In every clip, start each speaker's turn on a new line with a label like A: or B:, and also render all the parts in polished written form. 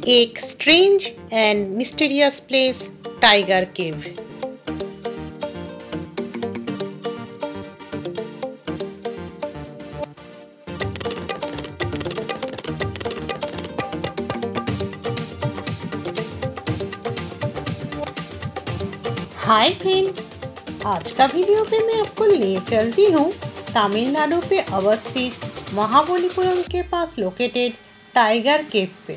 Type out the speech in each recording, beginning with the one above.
A: एक strange and mysterious place, tiger cave. Hi friends, आज का वीडियो पे मैं आपको ले चलती हूँ तमिलनाडु पे अवस्थित महाबलीपुरम के पास लोकेटेड टाइगर केव पे।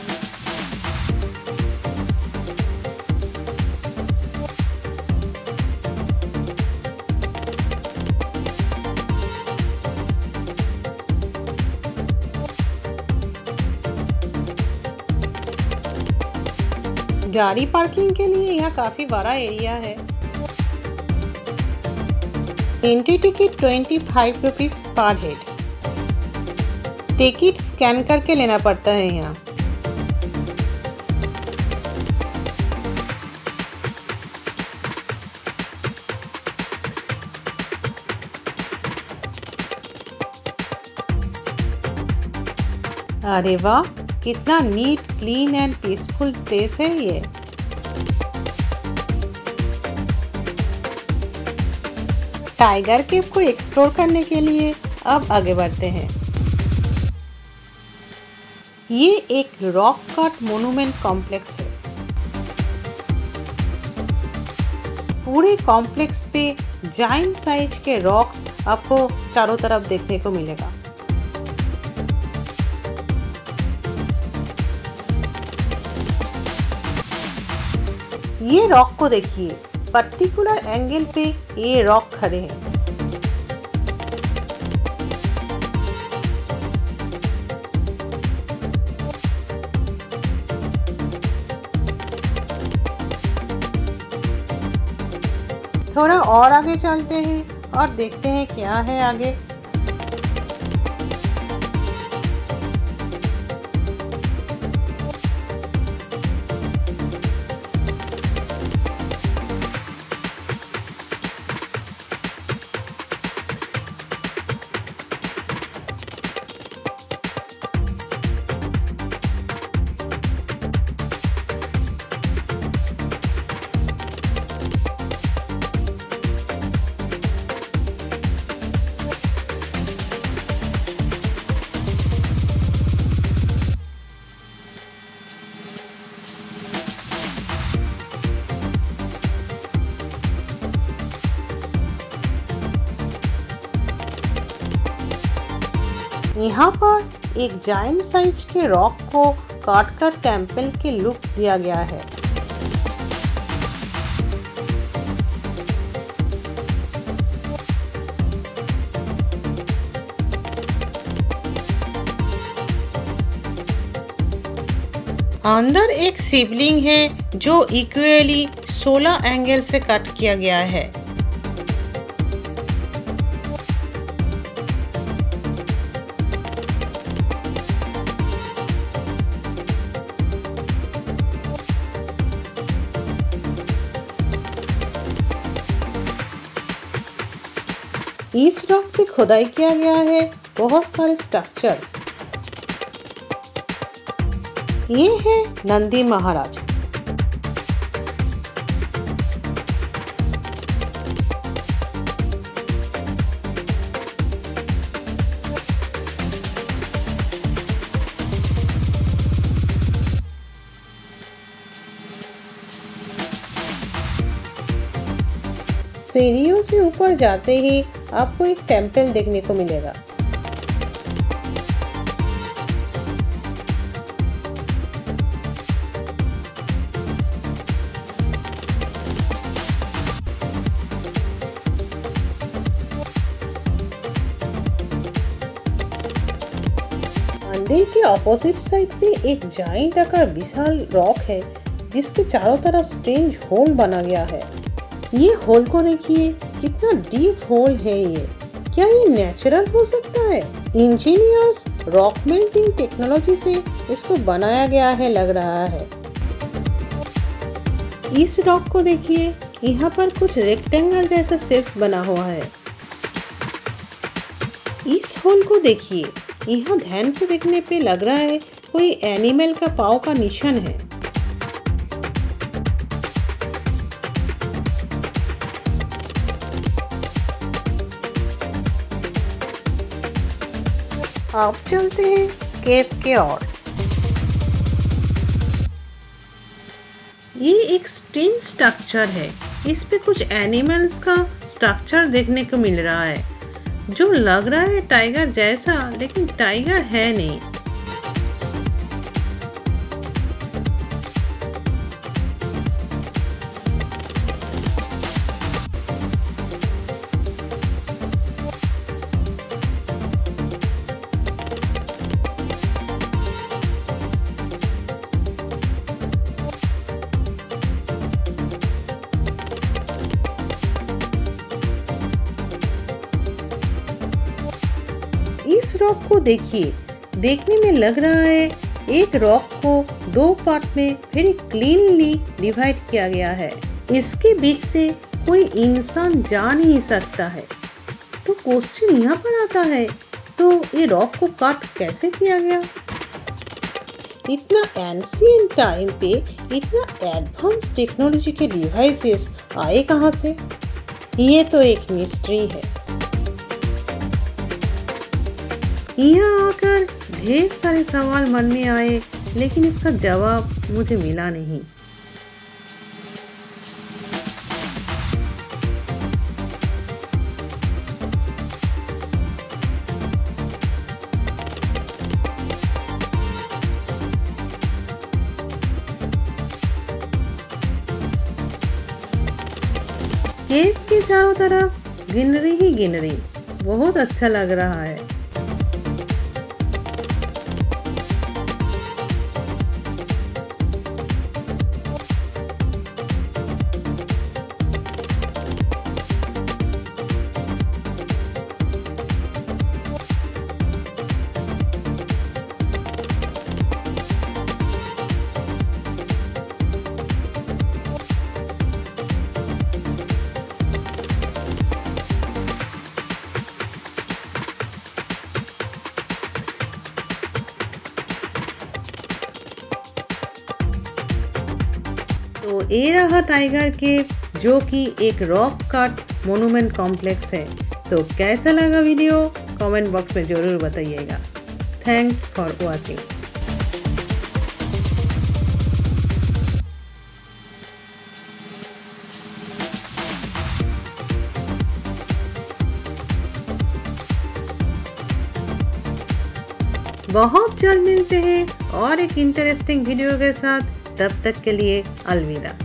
A: गाड़ी पार्किंग के लिए यहाँ काफी बड़ा एरिया है। Entry ticket 25 rupees per head. Ticket scan करके लेना पड़ता है यहाँ। अरे वाह, कितना neat, clean and peaceful place है ये। टाइगर केव को एक्सप्लोर करने के लिए अब आगे बढ़ते हैं। ये एक रॉक कट मोन्यूमेंट कॉम्प्लेक्स है। पूरे कॉम्प्लेक्स पे जायंट साइज के रॉक्स आपको चारों तरफ देखने को मिलेगा। ये रॉक को देखिए, पर्टिकुलर एंगल पे ये रॉक खड़े हैं। थोड़ा और आगे चलते हैं और देखते हैं क्या है आगे। यहाँ पर एक जायंट साइज के रॉक को काट कर टेम्पल के लुक दिया गया है। अंदर एक शिवलिंग है जो इक्वली 16 एंगल से कट किया गया है। इस रॉक पे खुदाई किया गया है बहुत सारे स्ट्रक्चर्स। ये है नंदी महाराज। सीढ़ियों से ऊपर जाते ही आपको एक टेम्पल देखने को मिलेगा। मंदिर के ऑपोजिट साइड पे एक जायंट आकार विशाल रॉक है जिसके चारों तरफ स्ट्रेंज होल बना गया है। ये होल को देखिए, कितना डीप होल है ये। क्या ये नेचुरल हो सकता है? इंजीनियर्स रॉक मेल्टिंग टेक्नोलॉजी से इसको बनाया गया है लग रहा है। इस रॉक को देखिए, यहाँ पर कुछ रेक्टेंगल जैसा शेप्स बना हुआ है। इस होल को देखिए, यहाँ ध्यान से देखने पे लग रहा है कोई एनिमल का पाँव का निशान है। अब चलते हैं केव के ओर। ये एक स्ट्रेंज स्ट्रक्चर है। इस पे कुछ एनिमल्स का स्ट्रक्चर देखने को मिल रहा है जो लग रहा है टाइगर जैसा, लेकिन टाइगर है नहीं। इस रॉक को देखिए, देखने में लग रहा है एक रॉक को दो पार्ट में वेरी क्लीनली डिवाइड किया गया है। इसके बीच से कोई इंसान जा नहीं सकता है। तो क्वेश्चन यहाँ पर आता है, तो ये रॉक को कट कैसे किया गया? इतना एंशिएंट टाइम पे इतना एडवांस टेक्नोलॉजी के डिवाइसेस आए कहाँ से? ये तो एक मिस्ट्री है। यहाँ आकर ढेर सारे सवाल मन में आए, लेकिन इसका जवाब मुझे मिला नहीं। केव के चारों तरफ ग्रीनरी ही ग्रीनरी, बहुत अच्छा लग रहा है। तो ये रहा टाइगर केव, जो कि एक रॉक कट मोन्यूमेंट कॉम्प्लेक्स है। तो कैसा लगा वीडियो कमेंट बॉक्स में ज़रूर बताइएगा। Thanks for watching. बहुत जल्द मिलते हैं और एक इंटरेस्टिंग वीडियो के साथ। तब तक के लिए अलविदा।